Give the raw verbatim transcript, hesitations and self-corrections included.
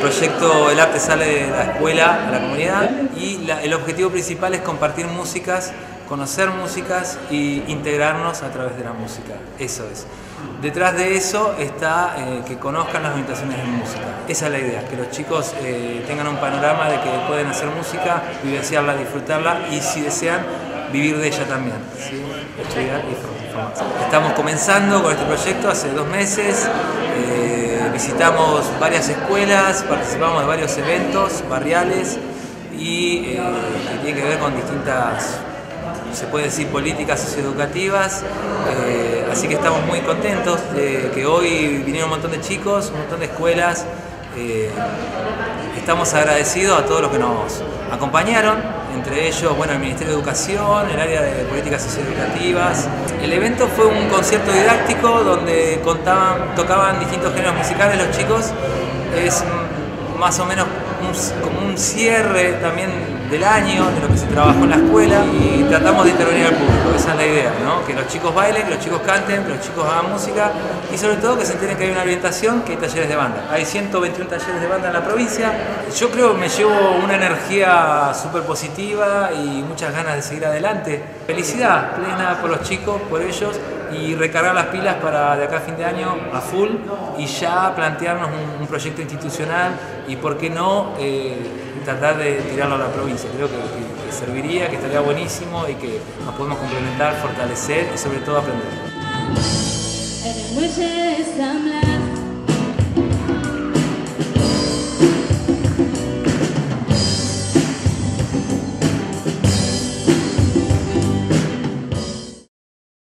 proyecto El Arte Sale de la Escuela a la comunidad y la, el objetivo principal es compartir músicas, conocer músicas e integrarnos a través de la música. Eso es. Detrás de eso está eh, que conozcan las orientaciones de música. Esa es la idea, que los chicos eh, tengan un panorama de que pueden hacer música, vivenciarla, disfrutarla y si desean, vivir de ella también, ¿sí? Estudiar y formarse. Estamos comenzando con este proyecto hace dos meses, eh, visitamos varias escuelas, participamos de varios eventos barriales y eh, que tiene que ver con distintas, se puede decir, políticas socioeducativas, eh, así que estamos muy contentos de que hoy vinieron un montón de chicos, un montón de escuelas. Eh, estamos agradecidos a todos los que nos acompañaron, entre ellos, bueno, el Ministerio de Educación, el área de políticas socioeducativas. El evento fue un concierto didáctico donde contaban, tocaban distintos géneros musicales los chicos. Es más o menos un, como un cierre también del año, de lo que se trabajó en la escuela, y tratamos de intervenir al público. Esa es la idea, ¿no? Que los chicos bailen, que los chicos canten, que los chicos hagan música y sobre todo que se enteren que hay una orientación, que hay talleres de banda. Hay ciento veintiún talleres de banda en la provincia. Yo creo que me llevo una energía súper positiva y muchas ganas de seguir adelante. Felicidad plena por los chicos, por ellos, y recargar las pilas para de acá a fin de año a full y ya plantearnos un, un proyecto institucional y por qué no eh, tratar de tirarlo a la provincia. Creo que, que, que serviría, que estaría buenísimo y que nos podemos complementar, fortalecer y sobre todo aprender.